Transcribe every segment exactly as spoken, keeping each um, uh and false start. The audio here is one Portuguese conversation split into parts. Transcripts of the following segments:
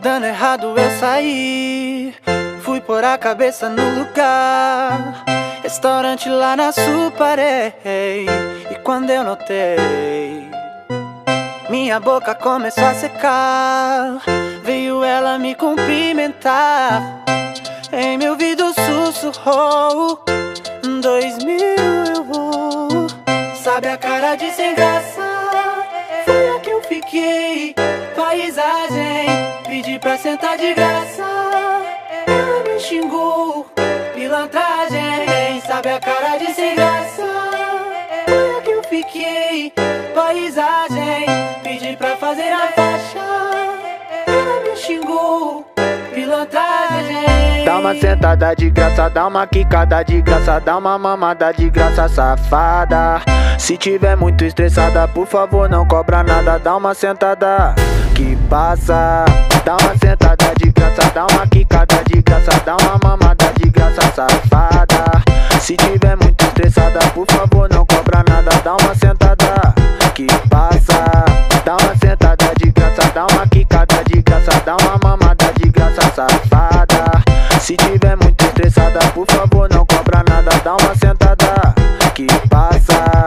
dando errado eu saí, fui pôr a cabeça no lugar. Restaurante lá na Suparei, e quando eu notei, minha boca começou a secar. Veio ela me cumprimentar, em meu ouvido sussurrou: dois mil eu vou. Sabe a cara de sem graça? Foi a que eu fiquei. Paisagem, pedi pra sentar de graça. Ela me xingou, pilantragem. Sabe a cara de sem graça? Foi a que eu fiquei. Paisagem, pedi pra fazer a faixa. Ela me xingou, pilantragem. Dá uma sentada de graça, dá uma quicada de graça, dá uma mamada de graça, safada. Se tiver muito estressada, por favor não cobra nada. Dá uma sentada que passa. Dá uma sentada de graça, dá uma quicada de graça, dá uma mamada de graça, safada. Se tiver muito estressada, por favor não cobra nada. Dá uma sentada que passa. Dá uma sentada de graça, dá uma quicada de graça, dá uma mamada de graça, safada. Se tiver muito estressada, por favor não cobra nada. Dá uma sentada que passa.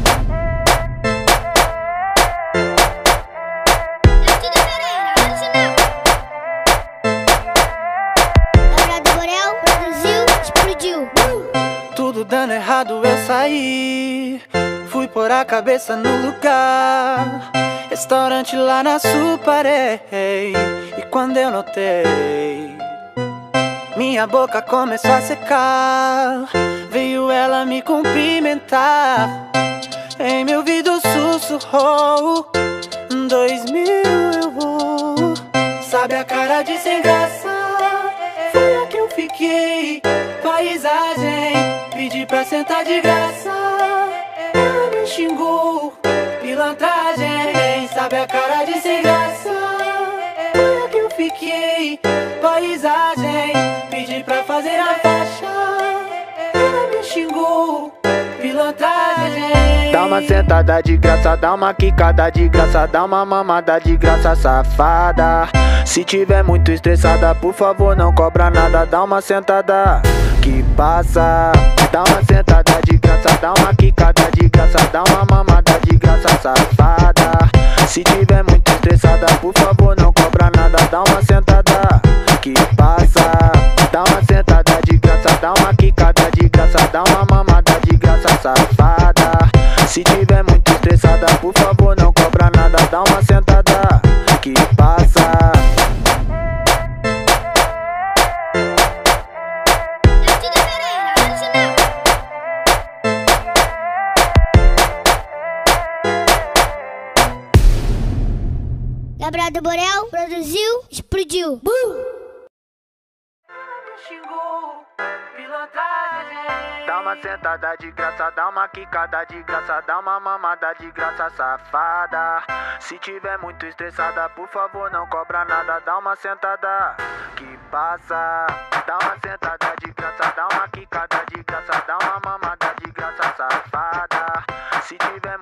Tudo dando errado eu saí, fui pôr a cabeça no lugar. Restaurante lá na Suparei, e quando eu notei, minha boca começou a secar. Veio ela me cumprimentar, em meu ouvido sussurrou: dois mil eu vou. Sabe a cara de sem graça? Foi a que eu fiquei. Paisagem, pedi pra sentar de graça. Ela me xingou, pilantragem. Sabe a cara de sem graça? Foi a que eu fiquei. Paisagem, pedi pra fazer a faixa. Ela me xingou, pilantragem. Dá uma sentada de graça, dá uma quicada de graça, dá uma mamada de graça, safada. Se tiver muito estressada, por favor não cobra nada. Dá uma sentada que passa. Dá uma sentada de graça, dá uma quicada de graça, dá uma mamada de graça, safada. Se tiver muito estressada, por favor não cobra nada. Dá uma sentada que passa. Dá uma sentada de graça, dá uma quicada de graça, dá uma mamada de graça, safada. Se tiver muito estressada, por favor não cobra nada. Dá uma sentada que passa. Gabriel do Borel produziu, explodiu. Bum! Dá uma sentada de graça, dá uma quicada de graça, dá uma mamada de graça, safada. Se tiver muito estressada, por favor não cobra nada. Dá uma sentada que passa. Dá uma sentada de graça, dá uma quicada de graça, dá uma mamada de graça, safada. Se tiver